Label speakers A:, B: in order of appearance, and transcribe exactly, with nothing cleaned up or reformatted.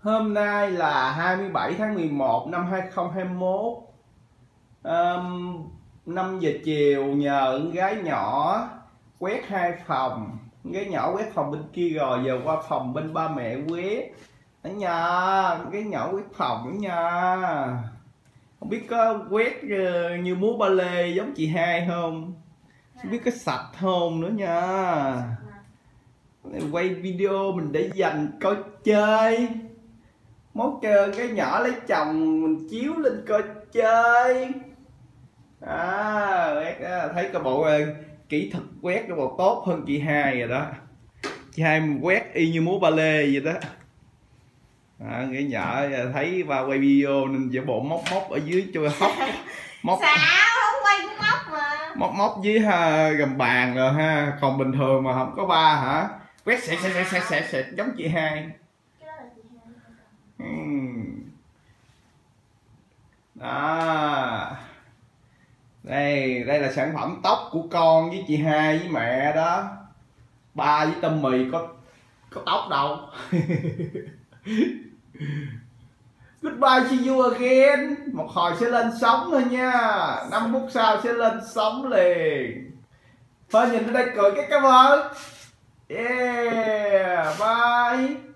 A: Hôm nay là hai mươi bảy tháng mười một năm hai không hai mốt, um, năm giờ chiều. Nhờ con gái nhỏ quét hai phòng. Con gái nhỏ quét phòng bên kia rồi, giờ qua phòng bên ba mẹ quét đó nha. Con gái nhỏ quét phòng đó nha. Không biết có quét như múa ba lê giống chị hai không, không biết có sạch không nữa nha. Quay video mình để dành coi chơi, mốt chơi cái nhỏ lấy chồng mình chiếu lên coi chơi. À, thấy cái bộ kỹ thuật quét cái bộ tốt hơn chị hai rồi đó. Chị hai quét y như múa ba lê vậy đó. À, cái nhỏ thấy ba quay video nên giả bộ móc móc ở dưới cho hóc móc.
B: Sao không quay cũng móc mà
A: Móc móc dưới ha, gầm bàn rồi ha. Còn bình thường mà không có ba hả, quét xẹt xẹt xẹt xẹt xẹt xẹt giống chị hai. Đó. Đây, đây là sản phẩm tóc của con với chị hai với mẹ đó. Ba với Tâm Mì có có tóc đâu. Goodbye, see you again. Một hồi sẽ lên sóng thôi nha. năm phút sau sẽ lên sóng liền. Thôi nhìn ở đây cười cái cảm ơn. Yeah, bye.